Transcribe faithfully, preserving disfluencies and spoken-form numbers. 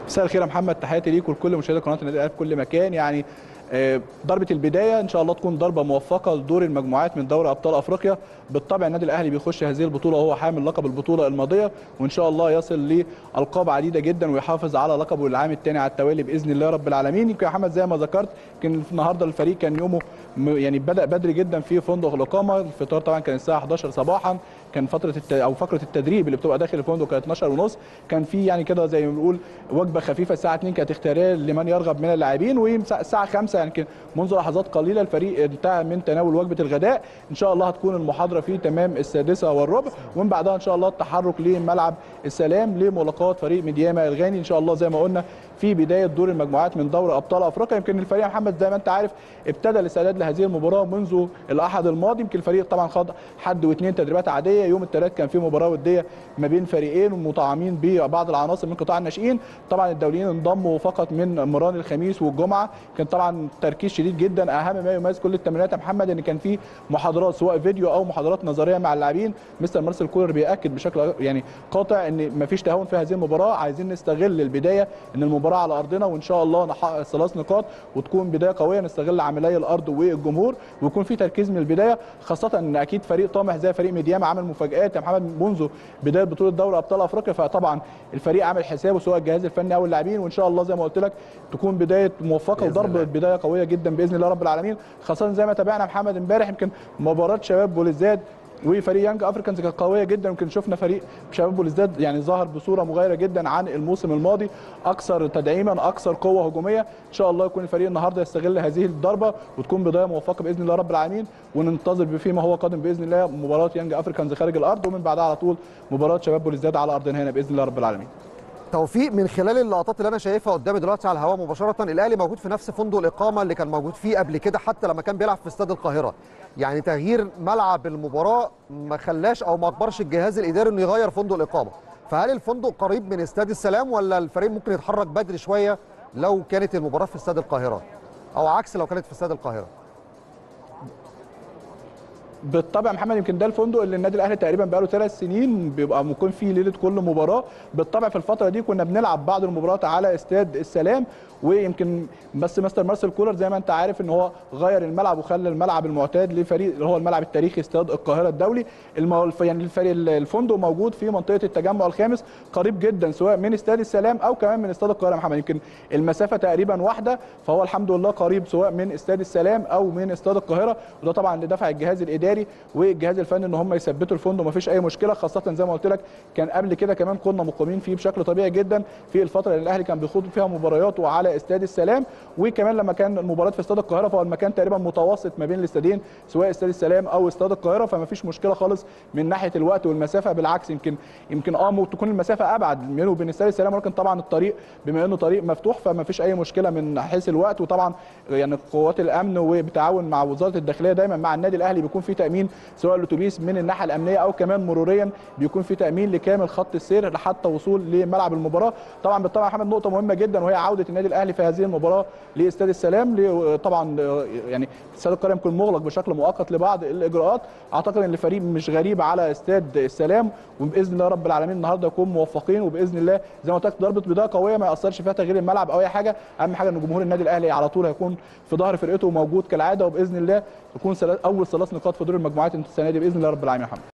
مساء الخير يا محمد، تحياتي ليك ولكل مشاهدي قناه النادي الاهلي في كل مكان. يعني آه، ضربه البدايه ان شاء الله تكون ضربه موفقه لدور المجموعات من دوري ابطال افريقيا. بالطبع النادي الاهلي بيخش هذه البطوله وهو حامل لقب البطوله الماضيه، وان شاء الله يصل لالقاب عديده جدا ويحافظ على لقبه العام الثاني على التوالي باذن الله رب العالمين. يمكن يا محمد زي ما ذكرت، يمكن النهارده الفريق كان يومه م- يعني بدا بدري جدا في فندق الاقامه. الفطار طبعا كان الساعه حداشر صباحا، كان فتره الت... او فقره التدريب اللي بتبقى داخل الفندق كانت اتناشر ونص. كان في يعني كده زي ما بنقول وجبه خفيفه الساعه اتنين كانت اختياريه لمن يرغب من اللاعبين، والساعه خمسة يعني كان منذ لحظات قليله الفريق انتهى من تناول وجبه الغداء. ان شاء الله هتكون المحاضره في تمام السادسه والربع، ومن بعدها ان شاء الله التحرك لملعب السلام لملاقاه فريق ميدياما الغاني ان شاء الله زي ما قلنا في بدايه دور المجموعات من دوري ابطال افريقيا. يمكن الفريق محمد زي ما انت عارف ابتدى الاستعداد لهذه المباراه منذ الاحد الماضي. يمكن الفريق طبعا خاض حد واثنين تدريبات عاديه. يوم الثلاث كان في مباراه وديه ما بين فريقين مطعمين ببعض العناصر من قطاع الناشئين. طبعا الدوليين انضموا فقط من مران الخميس والجمعه. كان طبعا تركيز شديد جدا. اهم ما يميز كل التمرينات يا محمد ان كان في محاضرات سواء فيديو او محاضرات نظريه مع اللاعبين. مستر مارسيل كولر بياكد بشكل يعني قاطع ان ما فيش تهاون في هذه المباراه. عايزين نستغل البدايه ان المباراه على ارضنا، وان شاء الله نحقق ثلاث نقاط وتكون بدايه قويه نستغل عاملي الارض والجمهور، ويكون في تركيز من البدايه، خاصه ان اكيد فريق طامح زي فريق ميدياما عمل مفاجات يا محمد منذ بدايه بطوله دوري ابطال افريقيا. فطبعا الفريق عامل حسابه سواء الجهاز الفني او اللاعبين، وان شاء الله زي ما قلت لك تكون بدايه موفقه وضرب بدايه قويه جدا باذن الله رب العالمين. خاصه زي ما تابعنا محمد امبارح يمكن مباراه شباب بوليزداد وفريق يانج افريكانز كانت قويه جدا. يمكن شفنا فريق شباب بوليزداد يعني ظهر بصوره مغايره جدا عن الموسم الماضي، اكثر تدعيما اكثر قوه هجوميه. ان شاء الله يكون الفريق النهارده يستغل هذه الضربه وتكون بدايه موفقه باذن الله رب العالمين، وننتظر فيما هو قادم باذن الله مباراه يانج افريكانز خارج الارض، ومن بعدها على طول مباراه شباب بوليزداد على ارضنا هنا باذن الله رب العالمين. توفيق، من خلال اللقطات اللي انا شايفها قدامي دلوقتي على الهواء مباشره، الاهلي موجود في نفس فندق الاقامه اللي كان موجود فيه قبل كده حتى لما كان بيلعب في استاد القاهره. يعني تغيير ملعب المباراه ما خلاش او ما اجبرش الجهاز الاداري انه يغير فندق الاقامه. فهل الفندق قريب من استاد السلام ولا الفريق ممكن يتحرك بدري شويه لو كانت المباراه في استاد القاهره، او عكس لو كانت في استاد القاهره؟ بالطبع محمد يمكن ده الفندق اللي النادي الاهلي تقريبا بقاله ثلاث سنين بيبقى مقيم فيه ليله كل مباراه. بالطبع في الفتره دي كنا بنلعب بعض المباريات على استاد السلام، ويمكن بس مستر مارسيل كولر زي ما انت عارف ان هو غير الملعب وخلى الملعب المعتاد لفريق اللي هو الملعب التاريخي استاد القاهره الدولي. المو... يعني الفريق الفندق موجود في منطقه التجمع الخامس قريب جدا سواء من استاد السلام او كمان من استاد القاهره محمد. يمكن المسافه تقريبا واحده، فهو الحمد لله قريب سواء من استاد السلام او من استاد القاهره، وده طبعا لدفع الجهاز الاداري والجهاز الفني ان هم يثبتوا الفندق ما فيش اي مشكله. خاصه زي ما قلت لك كان قبل كده كمان كنا مقيمين فيه بشكل طبيعي جدا في الفتره اللي الاهلي كان بيخوض فيها مبارياته على استاد السلام، وكمان لما كان المباراه في استاد القاهره فهو المكان تقريبا متوسط ما بين الاستادين سواء استاد السلام او استاد القاهره، فما فيش مشكله خالص من ناحيه الوقت والمسافه. بالعكس يمكن يمكن اه ممكن تكون المسافه ابعد بينه وبين استاد السلام، ولكن طبعا الطريق بما انه طريق مفتوح فما فيش اي مشكله من حيث الوقت. وطبعا يعني قوات الامن وبتعاون مع وزاره الداخليه دايما مع النادي الاهلي بيكون في تامين سواء الاتوبيس من الناحيه الامنيه او كمان مروريا بيكون في تامين لكامل خط السير لحتى وصول لملعب المباراه. طبعا بالطبع محمد نقطه مهمه جدا وهي عوده النادي الاهلي في هذه المباراه لاستاد السلام. طبعا يعني استاد القاهره يكون مغلق بشكل مؤقت لبعض الاجراءات. اعتقد ان الفريق مش غريب على استاد السلام، وباذن الله رب العالمين النهارده يكون موفقين، وباذن الله زي ما قلت لك ضربه بدايه قويه ما ياثرش فيها تغيير الملعب او اي حاجه. اهم حاجه ان جمهور النادي الاهلي على طول هيكون في ظهر فرقته موجود كالعاده، وباذن الله يكون اول ثلاث نقاط في دور المجموعات السنه دي باذن الله رب العالمين يا محمد.